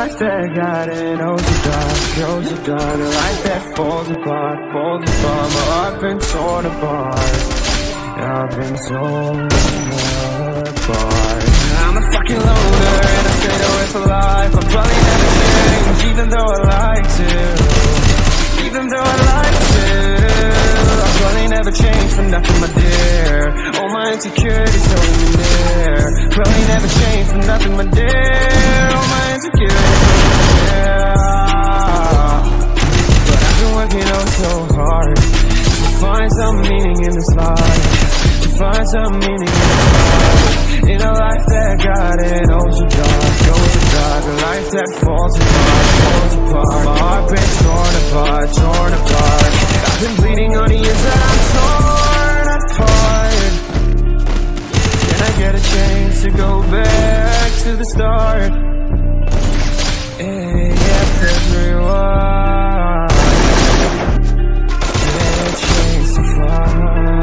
life that got it goes dark, a life that falls apart. My heart been torn apart, I've been torn apart. I'm a fucking loner and I stayed away for life. I'll probably never change, even though I like to. I'll probably never change for nothing, my dear. All my insecurities holding me near. Probably never change for nothing, my dear. All my insecurities holding me near. But I've been working so hard to find some meaning in this life, to find some meaning in a life that got it goes so dark, a life that falls apart. My heart been torn apart. I've been bleeding on the inside, I'm torn apart. Can I get a chance to go back to the start? Yeah, press rewind. Get a chance to find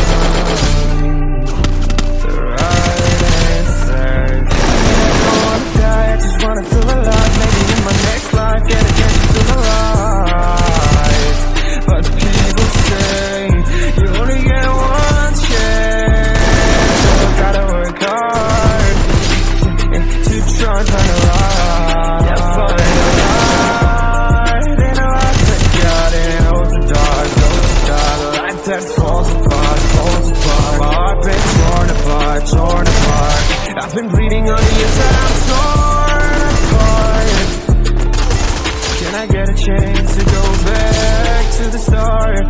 the right answers. I don't wanna die, I just wanna feel alive. Maybe in my next life, get a chance to feel alive. But people say you only get one chance, so I gotta work hard to try and find a light. Yeah, find a light in a life that got it goes so dark, a life that falls apart. My heart been torn apart. I've been bleeding on the inside, I'm torn apart. Can I get a chance to go back to the start?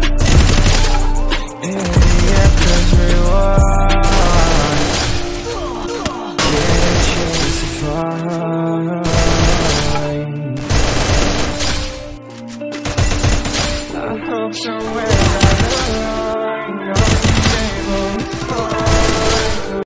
Yeah, press rewind. Get a chance to find. I hope somewhere down the line